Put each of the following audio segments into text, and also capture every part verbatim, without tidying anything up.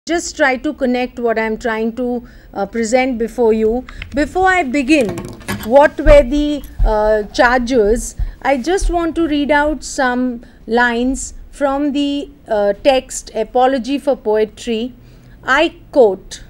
just try to connect what I'm trying to uh, present before you. Before I begin, what were the uh, charges? I just want to read out some lines from the uh, text Apology for Poetry. I quote,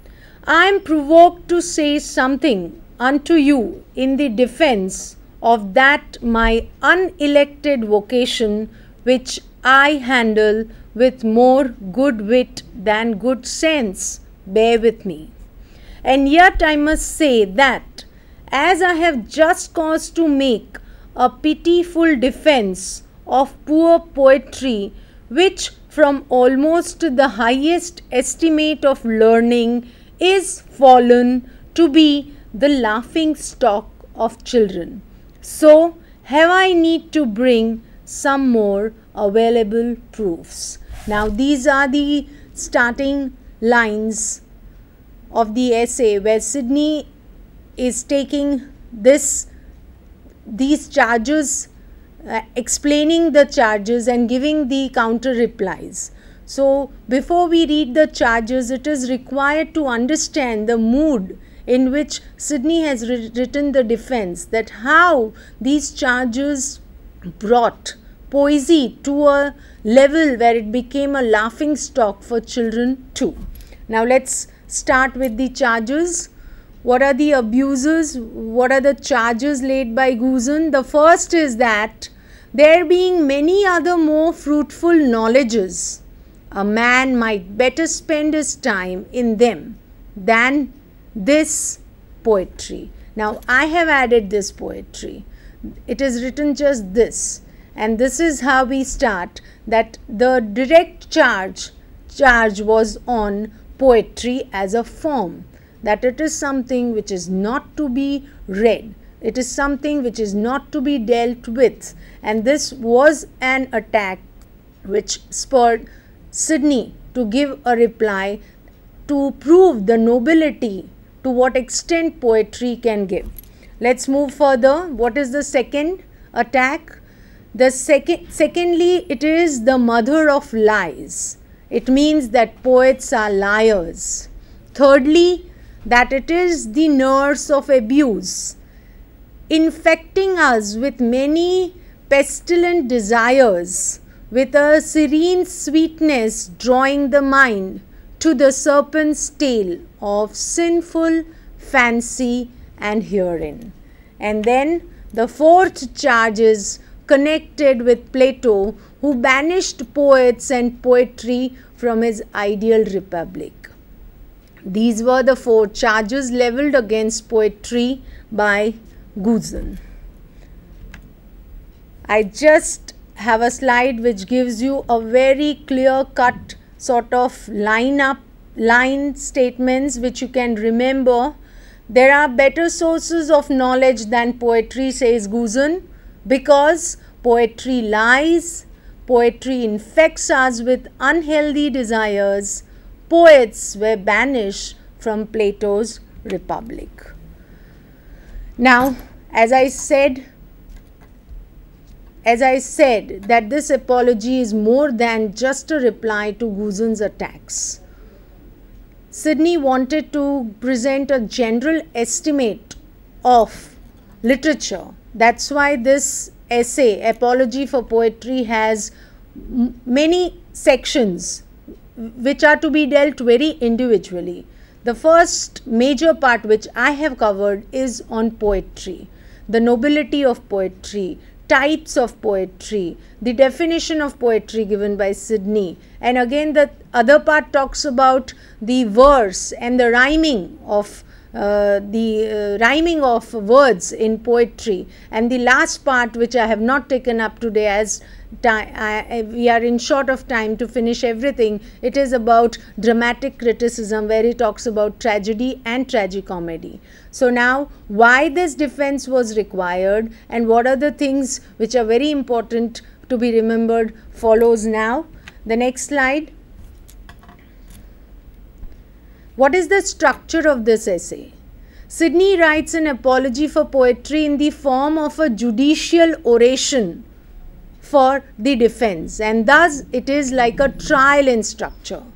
I am provoked to say something unto you in the defense of that my unelected vocation, which I handle with more good wit than good sense. Bear with me. And yet I must say that, as I have just cause to make a pitiful defense of poor poetry, which from almost the highest estimate of learning is fallen to be the laughing stock of children, so have I need to bring some more available proofs. Now these are the starting lines of the essay where Sidney is taking this these charges, uh, explaining the charges and giving the counter replies. So before we read the charges, it is required to understand the mood in which Sidney has ri- written the defense, that how these charges brought poesy to a level where it became a laughing stock for children too. Now let's start with the charges. What are the abuses? What are the charges laid by Guzan? The first is that there being many other more fruitful knowledges, a man might better spend his time in them than this poetry. Now I have added this poetry. It is written just this, and this is how we start, that the direct charge charge was on poetry as a form, that it is something which is not to be read, it is something which is not to be dealt with, and this was an attack which spurred Sidney to give a reply to prove the nobility, to what extent poetry can give. Let's move further. What is the second attack? The second, secondly, it is the mother of lies. It means that poets are liars. Thirdly, that it is the nurse of abuse, infecting us with many pestilent desires, with a serene sweetness drawing the mind to the serpent's tail of sinful fancy and herein. And then the fourth charge is connected with Plato, who banished poets and poetry from his ideal republic. These were the four charges leveled against poetry by Guzan. I just have a slide which gives you a very clear cut sort of line up line statements which you can remember. There are better sources of knowledge than poetry, says Guzan, because poetry lies, poetry infects us with unhealthy desires. Poets were banished from Plato's Republic. Now, as I said, as I said that this apology is more than just a reply to Guzan's attacks. Sidney wanted to present a general estimate of literature. That's why this essay, Apology for Poetry, has m- many sections which are to be dealt very individually. The first major part which I have covered is on poetry, the nobility of poetry, types of poetry, the definition of poetry given by Sidney, and again the other part talks about the verse and the rhyming of uh, the uh, rhyming of words in poetry, and the last part which I have not taken up today as I, we are in short of time to finish everything. It is about dramatic criticism, where he talks about tragedy and tragicomedy. So now, why this defense was required and what are the things which are very important to be remembered follows now. The next slide. What is the structure of this essay? Sidney writes an apology for poetry in the form of a judicial oration for the defense, and thus it is like a trial in structure.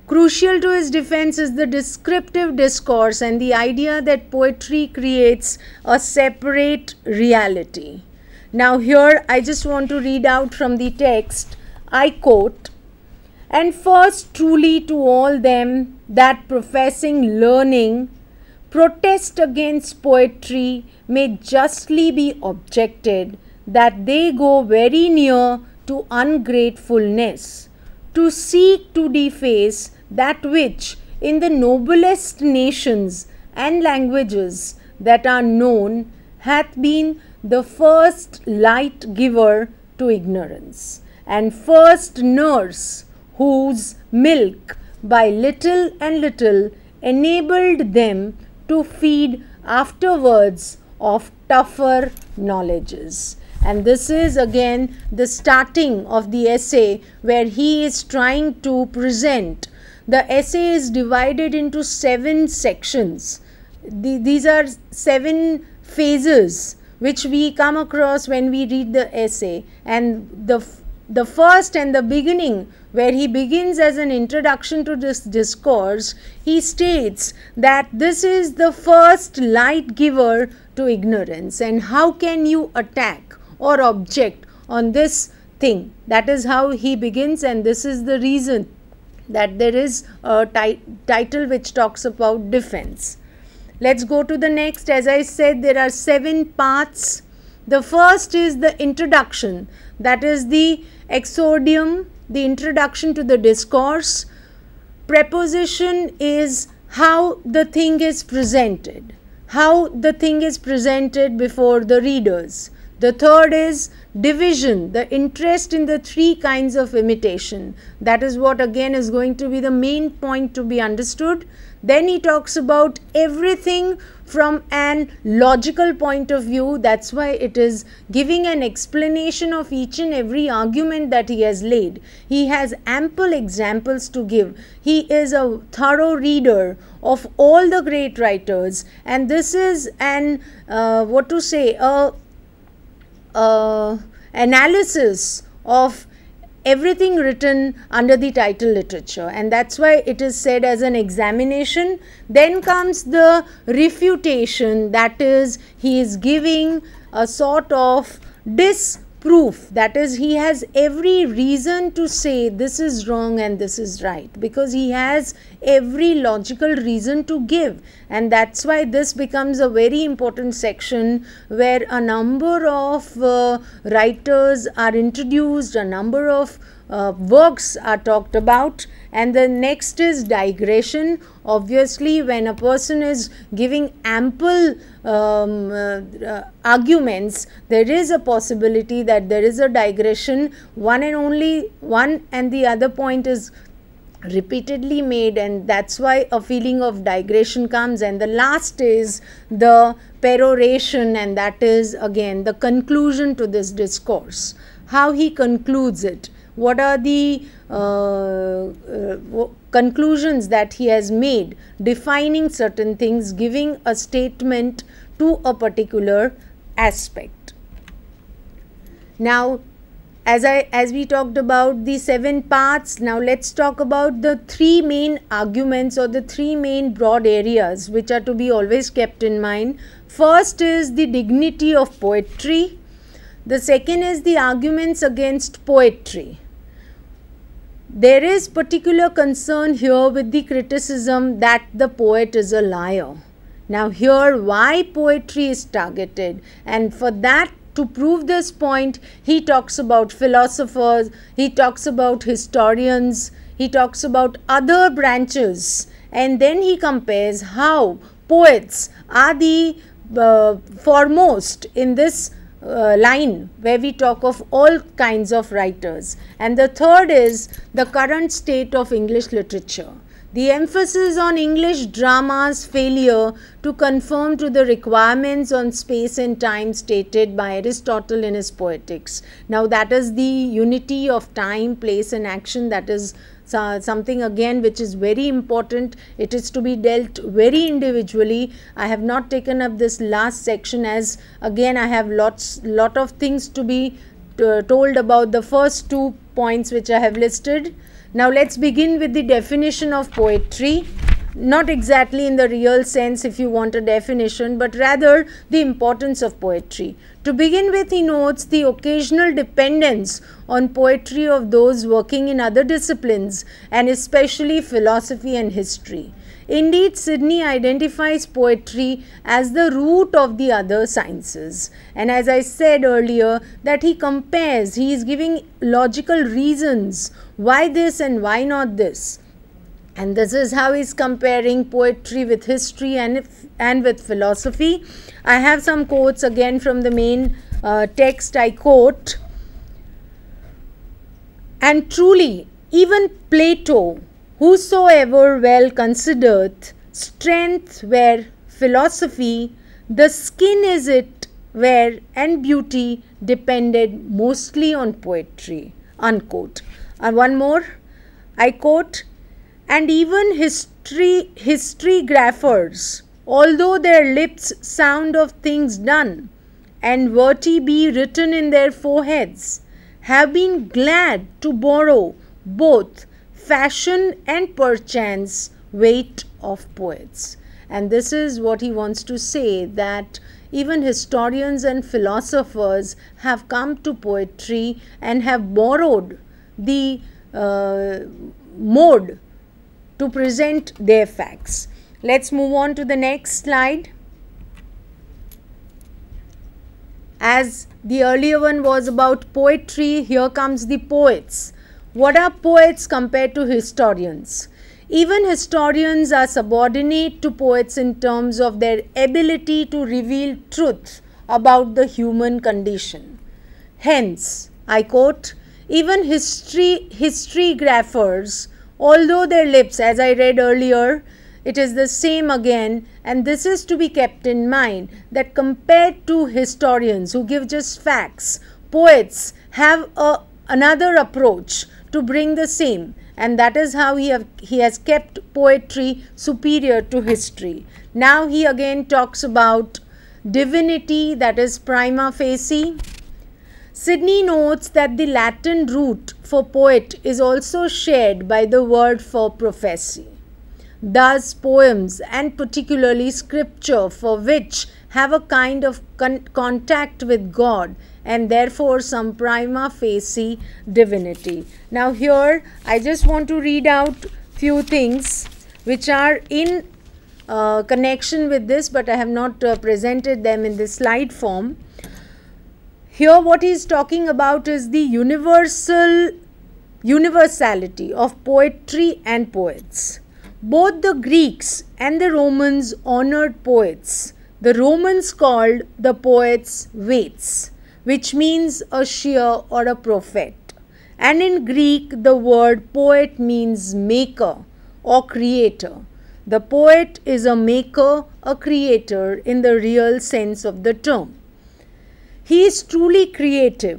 Crucial to his defense is the descriptive discourse and the idea that poetry creates a separate reality. Now here I just want to read out from the text. I quote, "And first truly to all them that professing learning protest against poetry may justly be objected that they go very near to ungratefulness, to seek to deface that which in the noblest nations and languages that are known hath been the first light giver to ignorance, and first nurse whose milk by little and little enabled them to feed afterwards of tougher knowledges." And this is again the starting of the essay, where he is trying to present. The essay is divided into seven sections. The, these are seven phases which we come across when we read the essay. And the, the first and the beginning, where he begins as an introduction to this discourse, he states that this is the first light giver to ignorance, and how can you attack or object on this thing. That is how he begins, and this is the reason that there is a ti title which talks about defense. Let's go to the next. As I said, there are seven parts. The first is the introduction, that is the exordium, the introduction to the discourse. Preposition is how the thing is presented, how the thing is presented before the readers. The third is division, the interest in the three kinds of imitation. That is what again is going to be the main point to be understood. Then he talks about everything from an logical point of view. That's why it is giving an explanation of each and every argument that he has laid. He has ample examples to give. He is a thorough reader of all the great writers, and this is an uh, what to say a Uh, analysis of everything written under the title literature, and that's why it is said as an examination. Then comes the refutation, that is he is giving a sort of disproof, that is he has every reason to say this is wrong and this is right, because he has every logical reason to give. And that's why this becomes a very important section, where a number of uh, writers are introduced, a number of uh, works are talked about. And the next is digression. Obviously, when a person is giving ample um, uh, uh, arguments, there is a possibility that there is a digression. One and only one and the other point is repeatedly made, and that's why a feeling of digression comes. And the last is the peroration, and that is again the conclusion to this discourse, how he concludes it, what are the uh, uh, conclusions that he has made, defining certain things, giving a statement to a particular aspect. Now, As I as we talked about the seven parts, now let's talk about the three main arguments, or the three main broad areas which are to be always kept in mind. First is the dignity of poetry. The second is the arguments against poetry. There is particular concern here with the criticism that the poet is a liar. Now here, why poetry is targeted, and for that, to prove this point, he talks about philosophers, he talks about historians, he talks about other branches, and then he compares how poets are the uh, foremost in this uh, line, where we talk of all kinds of writers. And the third is the current state of English literature. The emphasis on English drama's failure to conform to the requirements on space and time stated by Aristotle in his Poetics. Now that is the unity of time, place and action. That is uh, something again which is very important. It is to be dealt very individually. I have not taken up this last section, as again I have lots lot of things to be uh, told about the first two points which I have listed. Now let's begin with the definition of poetry. Not exactly in the real sense if you want a definition, but rather the importance of poetry. To begin with, he notes the occasional dependence on poetry of those working in other disciplines, and especially philosophy and history. Indeed, Sidney identifies poetry as the root of the other sciences. And as I said earlier, that he compares, he is giving logical reasons why this and why not this. And this is how he is comparing poetry with history and, and with philosophy. I have some quotes again from the main uh, text. I quote, "And truly, even Plato, whosoever well considereth strength where philosophy, the skin is it where and beauty depended mostly on poetry," unquote. And one more, I quote, "And even history historygraphers, although their lips sound of things done, and verti be written in their foreheads, have been glad to borrow both fashion and perchance weight of poets." And this is what he wants to say, that even historians and philosophers have come to poetry and have borrowed the uh, mode to present their facts. Let's move on to the next slide. As the earlier one was about poetry, here comes the poets. What are poets compared to historians? Even historians are subordinate to poets in terms of their ability to reveal truth about the human condition. Hence, I quote, "Even history historygraphers, although their lips," as I read earlier, it is the same again, and this is to be kept in mind, that compared to historians who give just facts, poets have a, another approach to bring the same, and that is how he, have, he has kept poetry superior to history. Now he again talks about divinity, that is prima facie. Sidney notes that the Latin root for poet is also shared by the word for prophecy. Thus, poems, and particularly scripture, for which have a kind of con contact with God and therefore some prima facie divinity. Now here I just want to read out few things which are in uh, connection with this, but I have not uh, presented them in the slide form. Here what he is talking about is the universal universality of poetry and poets. Both the Greeks and the Romans honored poets. The Romans called the poets Vates, which means a seer or a prophet. And in Greek, the word poet means maker or creator. The poet is a maker, a creator in the real sense of the term. He is truly creative,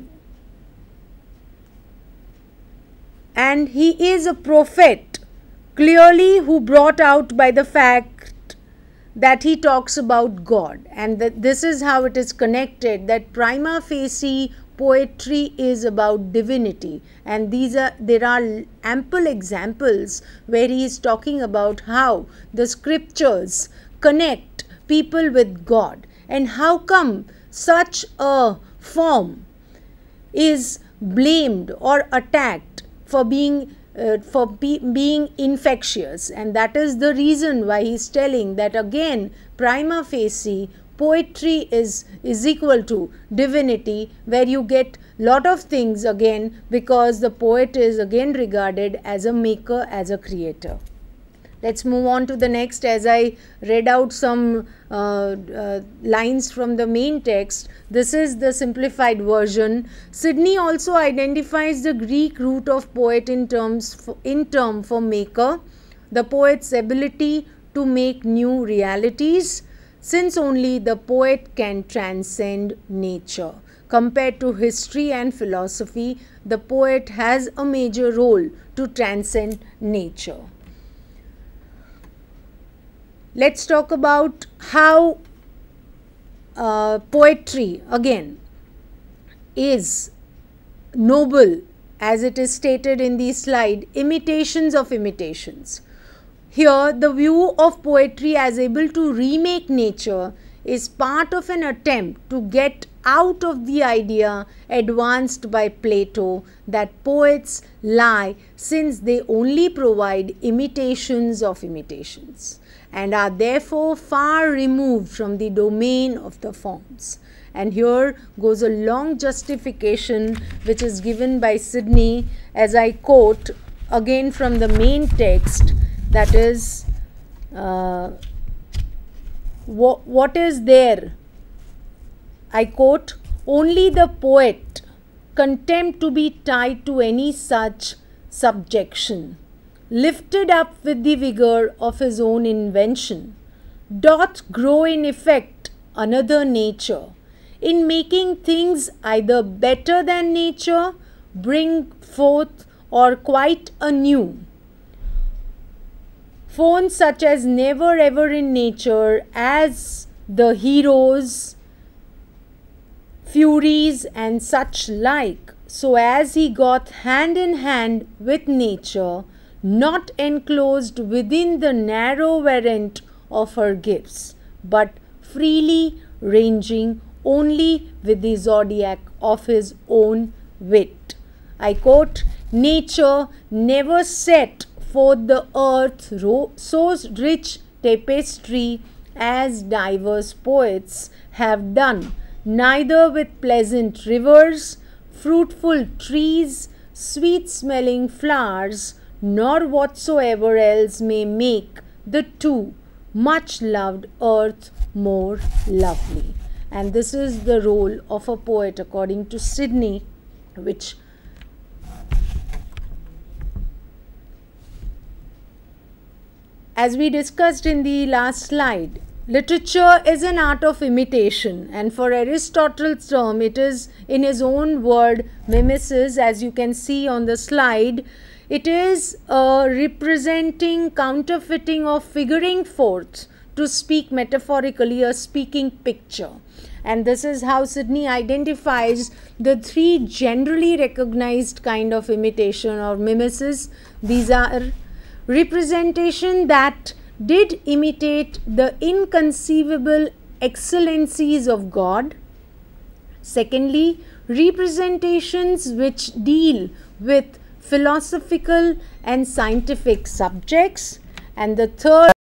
and he is a prophet, clearly who brought out by the fact that he talks about God, and that this is how it is connected, that prima facie poetry is about divinity, and these are there are ample examples where he is talking about how the scriptures connect people with God, and how come such a form is blamed or attacked for being uh, for be, being infectious, and that is the reason why he is telling that again prima facie poetry is is equal to divinity, where you get lot of things again because the poet is again regarded as a maker, as a creator. Let's move on to the next. As I read out some uh, uh, lines from the main text, this is the simplified version. Sidney also identifies the Greek root of poet in terms for, in term for maker, the poet's ability to make new realities, since only the poet can transcend nature. Compared to history and philosophy, the poet has a major role to transcend nature. Let's talk about how uh, poetry again is noble as it is stated in the slide, imitations of imitations. Here, the view of poetry as able to remake nature is part of an attempt to get out of the idea advanced by Plato that poets lie since they only provide imitations of imitations and are therefore far removed from the domain of the forms. And here goes a long justification which is given by Sidney, as I quote again from the main text, that is, uh, wh what is there? I quote, "Only the poet, contempt to be tied to any such subjection, lifted up with the vigour of his own invention, doth grow in effect another nature, in making things either better than nature, bring forth, or quite anew. Forms such as never ever in nature, as the heroes, furies, and such like, so as he got hand in hand with nature, not enclosed within the narrow warrant of her gifts, but freely ranging only with the zodiac of his own wit." I quote, "Nature never set forth the earth so rich tapestry as diverse poets have done, neither with pleasant rivers, fruitful trees, sweet-smelling flowers, nor whatsoever else may make the too much-loved earth more lovely." And this is the role of a poet according to Sidney, which as we discussed in the last slide, literature is an art of imitation, and for Aristotle's term, it is, in his own word, mimesis, as you can see on the slide. It is a representing, counterfeiting of figuring forth, to speak metaphorically, a speaking picture. And this is how Sidney identifies the three generally recognized kind of imitation or mimesis. These are representation that did imitate the inconceivable excellencies of God. Secondly, representations which deal with philosophical and scientific subjects. And the third